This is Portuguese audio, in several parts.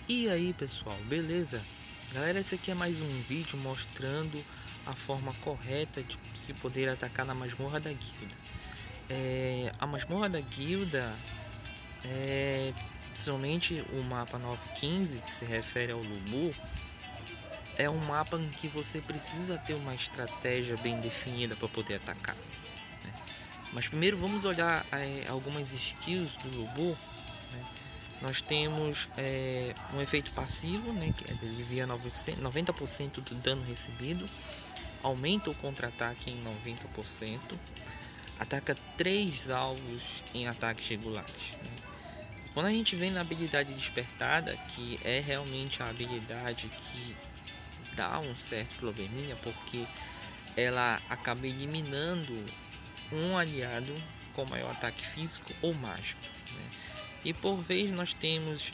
E aí pessoal, beleza? Galera, esse aqui é mais um vídeo mostrando a forma correta de se poder atacar na masmorra da guilda. A masmorra da guilda é principalmente o mapa 915, que se refere ao Lubu. É um mapa em que você precisa ter uma estratégia bem definida para poder atacar, né? Mas primeiro vamos olhar algumas skills do Lubu, né? Nós temos um efeito passivo, né, que alivia 90% do dano recebido, aumenta o contra-ataque em 90%, ataca 3 alvos em ataques regulares, né? Quando a gente vem na habilidade despertada, que é realmente a habilidade que dá um certo probleminha, porque ela acaba eliminando um aliado com maior ataque físico ou mágico, né? E por vez nós temos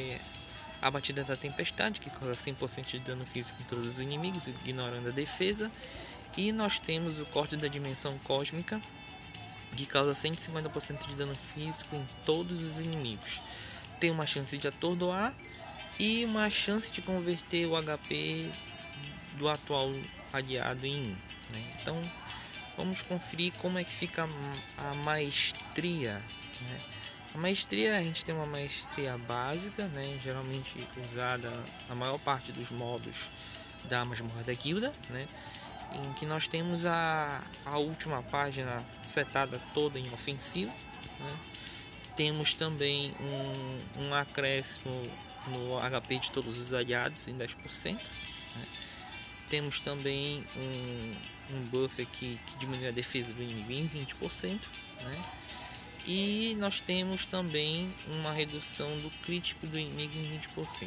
a batida da tempestade, que causa 100% de dano físico em todos os inimigos, ignorando a defesa. E nós temos o corte da dimensão cósmica, que causa 150% de dano físico em todos os inimigos. Tem uma chance de atordoar e uma chance de converter o HP do atual aliado em 1, né? Então vamos conferir como é que fica a maestria, né? A maestria, a gente tem uma maestria básica, né, geralmente usada na maior parte dos modos da masmorra da guilda, né, em que nós temos a última página setada toda em ofensivo, né. Temos também um acréscimo no HP de todos os aliados em 10%, né. Temos também um buff aqui que diminui a defesa do inimigo em 20%, né. E nós temos também uma redução do crítico do inimigo em 20%.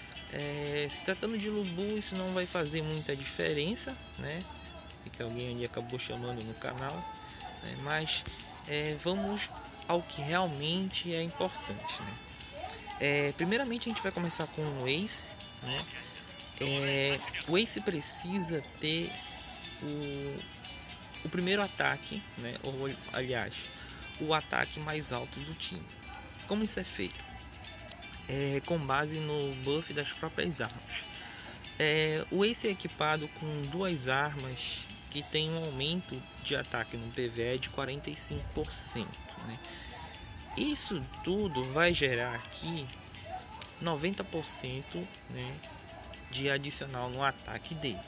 Se tratando de Lubu, isso não vai fazer muita diferença, né? Que alguém ali acabou chamando no canal, né? Mas vamos ao que realmente é importante, né? Primeiramente a gente vai começar com o Ace, né? O Ace precisa ter o primeiro ataque, né? Ou aliás, o ataque mais alto do time. Como isso é feito? Com base no buff das próprias armas. O Ace é equipado com duas armas que tem um aumento de ataque no PvE de 45%, né? Isso tudo vai gerar aqui 90%, né, de adicional no ataque dele.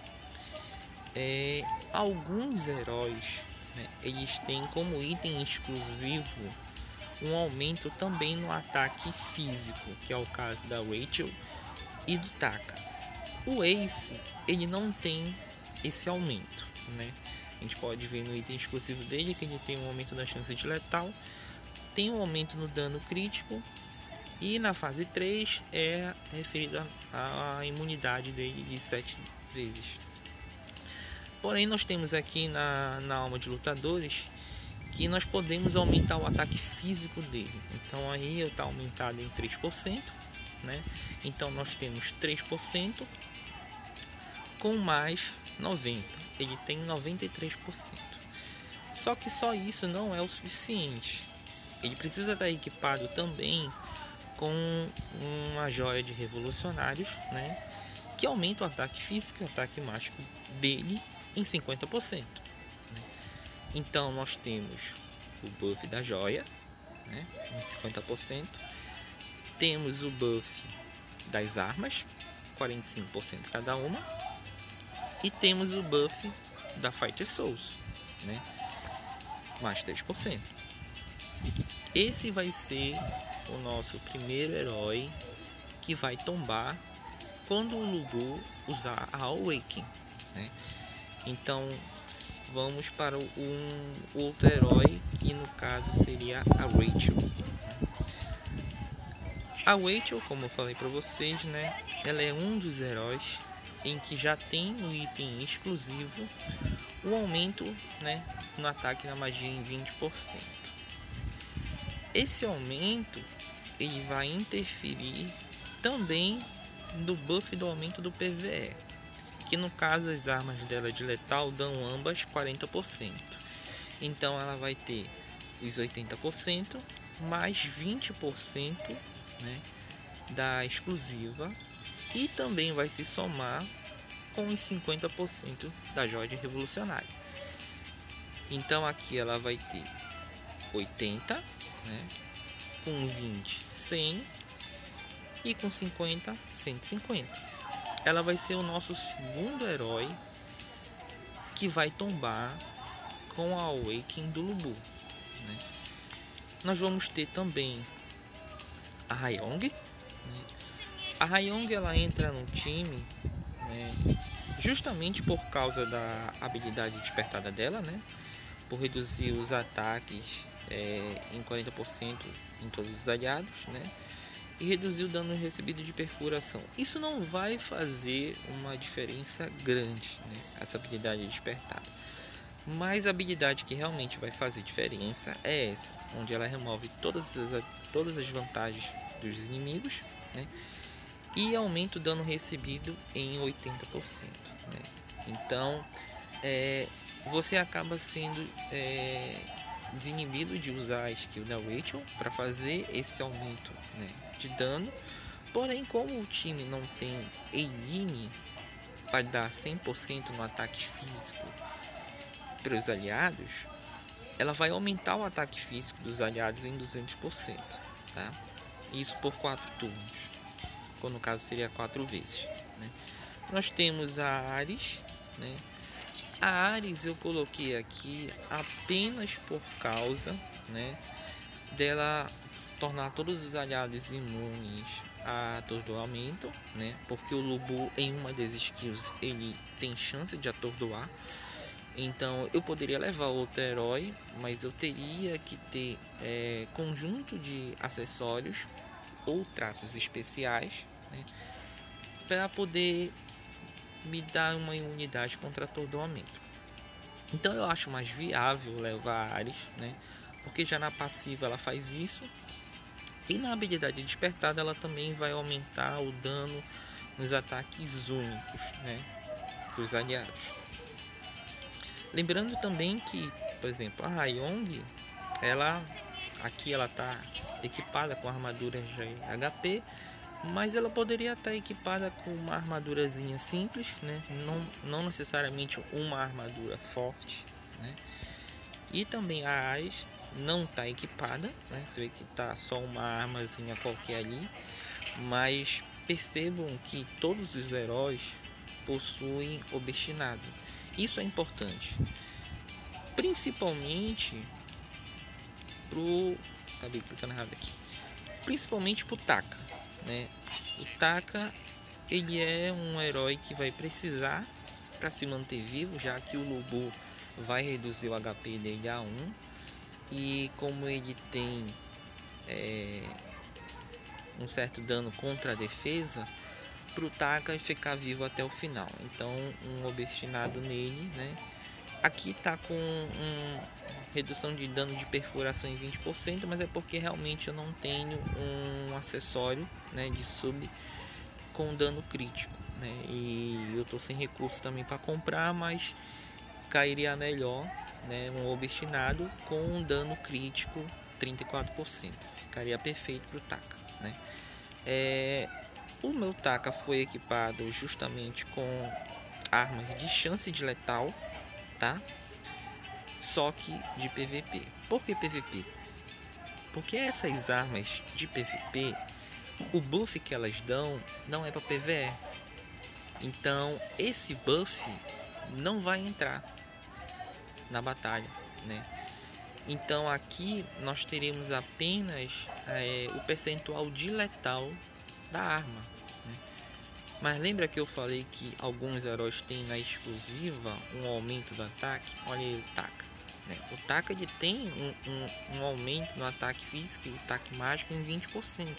Alguns heróis, né, eles têm como item exclusivo um aumento também no ataque físico, que é o caso da Rachel e do Taka. O Ace, ele não tem esse aumento, né? A gente pode ver no item exclusivo dele que ele tem um aumento da chance de letal, tem um aumento no dano crítico, e na fase 3 é referida à imunidade dele de 7 vezes. Porém, nós temos aqui na alma de lutadores que nós podemos aumentar o ataque físico dele. Então aí está aumentado em 3%, né? Então nós temos 3% com mais 90%. Ele tem 93%. Só que só isso não é o suficiente. Ele precisa estar equipado também com uma joia de revolucionários, né, que aumenta o ataque físico e o ataque mágico dele em 50%. Então nós temos o buff da joia, né, em 50%. Temos o buff das armas, 45% cada uma. E temos o buff da Fighter Souls, né, mais 3%. Esse vai ser o nosso primeiro herói que vai tombar quando o Lubu usar a Awaken, né? Então vamos para um outro herói, que no caso seria a Rachel. A Rachel, como eu falei para vocês, né, ela é um dos heróis em que já tem no item exclusivo o aumento, né, no ataque na magia em 20%. Esse aumento ele vai interferir também no buff do aumento do PvE, que no caso as armas dela de letal dão ambas 40%. Então ela vai ter os 80% mais 20%, né, da exclusiva e também vai se somar com os 50% da joia de revolucionário. Então aqui ela vai ter 80, né? Com 20, 100 e com 50, 150. Ela vai ser o nosso segundo herói que vai tombar com a Awakening do Lu Bu, né? Nós vamos ter também a Hyoung, né? A Hyoung ela entra no time, né, justamente por causa da habilidade despertada dela, né, por reduzir os ataques em 40% em todos os aliados, né, e reduzir o dano recebido de perfuração. Isso não vai fazer uma diferença grande, né, essa habilidade despertada. Mas a habilidade que realmente vai fazer diferença é essa, onde ela remove todas as vantagens dos inimigos, né, e aumenta o dano recebido em 80%, né? Então você acaba sendo desinibido de usar a skill da Rachel para fazer esse aumento, né, de dano. Porém, como o time não tem Eileen para dar 100% no ataque físico para os aliados, ela vai aumentar o ataque físico dos aliados em 200%, tá? Isso por 4 turnos, quando no caso seria 4 vezes, né? Nós temos a Ares, né? A Ares eu coloquei aqui apenas por causa, né, dela tornar todos os aliados imunes a atordoamento, né? Porque o Lu Bu em uma das skills ele tem chance de atordoar. Então eu poderia levar outro herói, mas eu teria que ter conjunto de acessórios ou traços especiais, né, para poder me dar uma imunidade contra atordoamento. Então eu acho mais viável levar a Ares, né, porque já na passiva ela faz isso, e na habilidade despertada ela também vai aumentar o dano nos ataques únicos, né, dos aliados. Lembrando também que, por exemplo, a Hyoung, aqui ela está equipada com armadura de HP, mas ela poderia estar equipada com uma armadurazinha simples, né? Não necessariamente uma armadura forte, né? E também a Ares não está equipada, né? Você vê que tá só uma armazinha qualquer ali, mas percebam que todos os heróis possuem obstinado. Isso é importante, principalmente acabei clicando errado aqui, principalmente pro Taka, né? O Taka ele é um herói que vai precisar para se manter vivo, já que o Lu Bu vai reduzir o HP dele a 1, e como ele tem um certo dano contra a defesa, pro Taka ficar vivo até o final. Então um obstinado nele, né? Aqui tá com redução de dano de perfuração em 20%, mas é porque realmente eu não tenho um acessório, né, de sub com dano crítico, né? E eu tô sem recurso também para comprar, mas cairia melhor, né, um obstinado com um dano crítico 34%. Ficaria perfeito pro Taka, né? O meu Taka foi equipado justamente com armas de chance de letal, tá? Só que de PVP. Por que PVP? Porque essas armas de PVP, o buff que elas dão não é para PVE. Então esse buff não vai entrar na batalha, né? Então aqui nós teremos apenas o percentual de letal da arma, né? Mas lembra que eu falei que alguns heróis têm na exclusiva um aumento do ataque? Olha aí o Taka, né? O Taka ele tem um aumento no ataque físico e ataque mágico em 20%,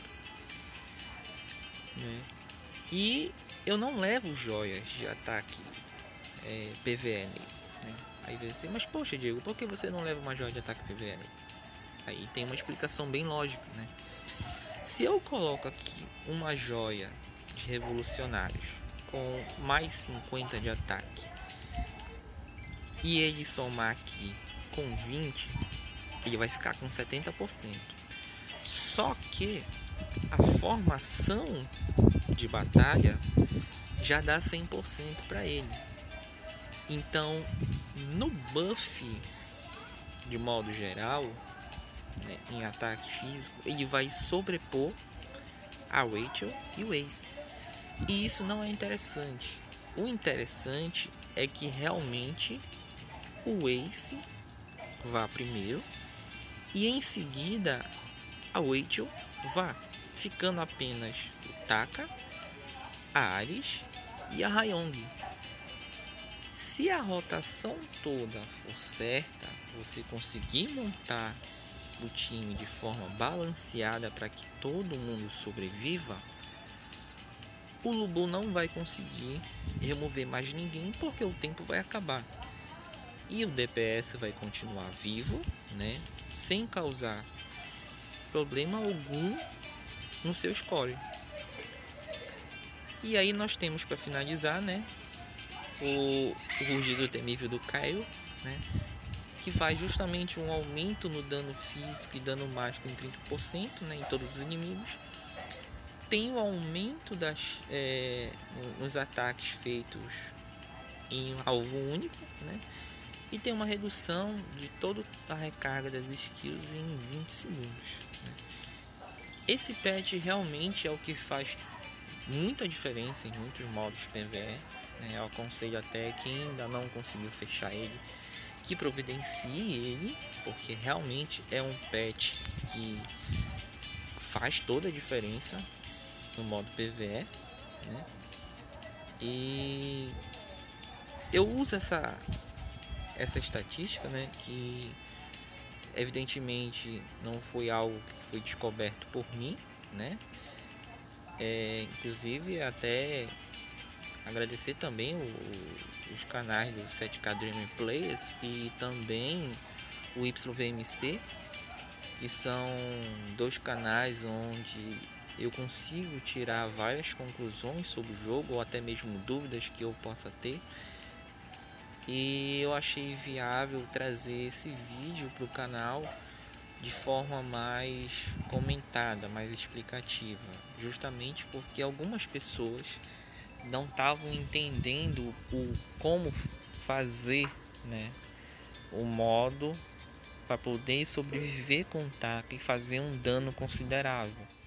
né? E eu não levo joias de ataque PVE, né? Aí você assim, mas poxa Diego, por que você não leva uma joia de ataque PVE? Aí tem uma explicação bem lógica, né? Se eu coloco aqui uma joia de revolucionários com mais 50 de ataque e ele somar aqui com 20, ele vai ficar com 70%. Só que a formação de batalha já dá 100% para ele. Então, no buff, de modo geral, né, em ataque físico, ele vai sobrepor a Rachel e o Ace. E isso não é interessante. O interessante é que realmente o Ace vá primeiro e em seguida a Rachel vá, ficando apenas o Taka, a Ares e a Hyung. Se a rotação toda for certa, você conseguir montar o time de forma balanceada para que todo mundo sobreviva, o Lu Bu não vai conseguir remover mais ninguém porque o tempo vai acabar. E o DPS vai continuar vivo, né, sem causar problema algum no seu score. E aí nós temos para finalizar, né, o rugido temível do Kaio, né, que faz justamente um aumento no dano físico e dano mágico em 30%, né, em todos os inimigos. Tem o aumento nos ataques feitos em alvo único, né, e tem uma redução de toda a recarga das skills em 20 segundos. Né. Esse patch realmente é o que faz muita diferença em muitos modos PvE. Né. Eu aconselho até quem ainda não conseguiu fechar ele, que providencie ele, porque realmente é um patch que faz toda a diferença no modo PvE, né? E eu uso essa estatística, né, que evidentemente não foi algo que foi descoberto por mim, né? Inclusive até agradecer também os canais do 7K Dream Players e também o YVMC, que são dois canais onde eu consigo tirar várias conclusões sobre o jogo ou até mesmo dúvidas que eu possa ter. E eu achei viável trazer esse vídeo para o canal de forma mais comentada, mais explicativa, justamente porque algumas pessoas não estavam entendendo como fazer, né, o modo para poder sobreviver com o Taka e fazer um dano considerável.